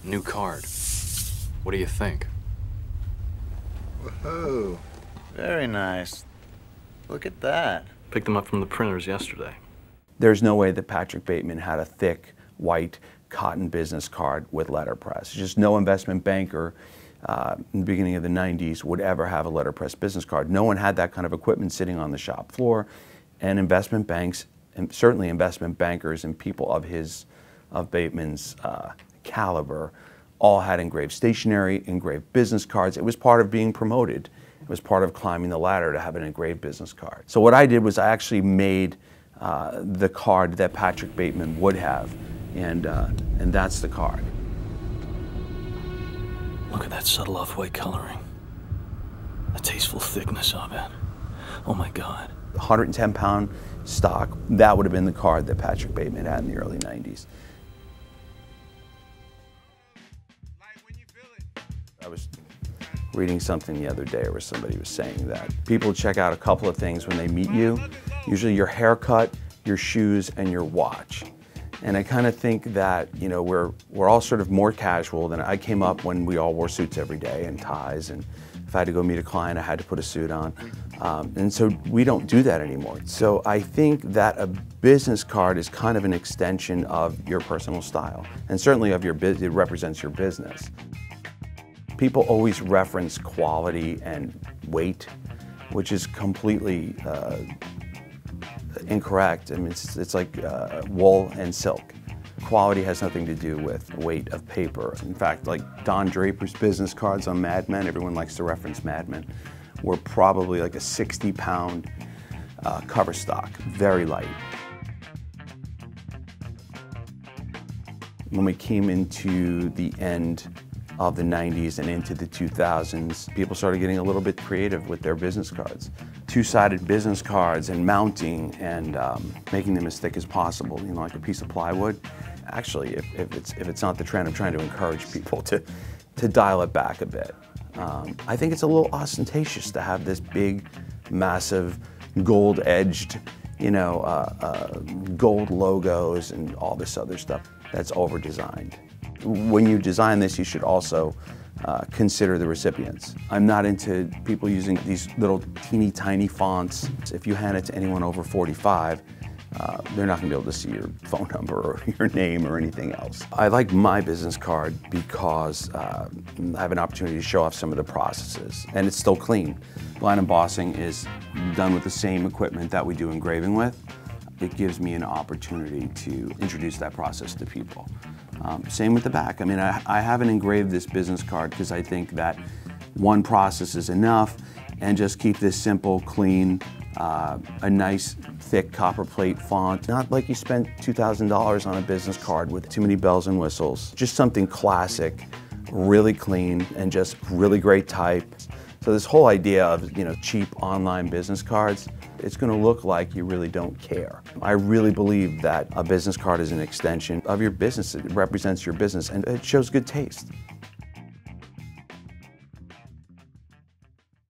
New card. What do you think? Whoa, very nice. Look at that. Picked them up from the printers yesterday. There's no way that Patrick Bateman had a thick, white, cotton business card with letterpress. Just no investment banker in the beginning of the 90s would ever have a letterpress business card. No one had that kind of equipment sitting on the shop floor, and investment banks, and certainly investment bankers and people of Bateman's caliber, all had engraved stationery, engraved business cards. It was part of being promoted. It was part of climbing the ladder to have an engraved business card. So what I did was I actually made the card that Patrick Bateman would have, and that's the card. Look at that subtle off-white coloring. The tasteful thickness of it. Oh my God. 110-pound stock, that would have been the card that Patrick Bateman had in the early 90s. I was reading something the other day where somebody was saying that people check out a couple of things when they meet you, usually your haircut, your shoes, and your watch. And I kind of think that, you know, we're all sort of more casual than I came up when we all wore suits every day and ties, and if I had to go meet a client, I had to put a suit on. And so we don't do that anymore. So I think that a business card is kind of an extension of your personal style, and certainly of your it represents your business. People always reference quality and weight, which is completely incorrect. I mean, it's like wool and silk. Quality has nothing to do with weight of paper. In fact, like Don Draper's business cards on Mad Men, everyone likes to reference Mad Men, were probably like a 60-pound cover stock, very light. When we came into the end of the 90s and into the 2000s, people started getting a little bit creative with their business cards. Two-sided business cards and mounting and making them as thick as possible, you know, like a piece of plywood. Actually, if it's not the trend, I'm trying to encourage people to dial it back a bit. I think it's a little ostentatious to have this big, massive, gold-edged, you know, gold logos and all this other stuff that's over-designed. When you design this, you should also consider the recipients. I'm not into people using these little teeny tiny fonts. If you hand it to anyone over 45, they're not going to be able to see your phone number or your name or anything else. I like my business card because I have an opportunity to show off some of the processes, and it's still clean. Line embossing is done with the same equipment that we do engraving with. It gives me an opportunity to introduce that process to people. Same with the back. I mean, I haven't engraved this business card because I think that one process is enough, and just keep this simple, clean, a nice, thick copper plate font. Not like you spent $2,000 on a business card with too many bells and whistles. Just something classic, really clean, and just really great type. So this whole idea of, you know, cheap online business cards, it's going to look like you really don't care. I really believe that a business card is an extension of your business. It represents your business, and it shows good taste.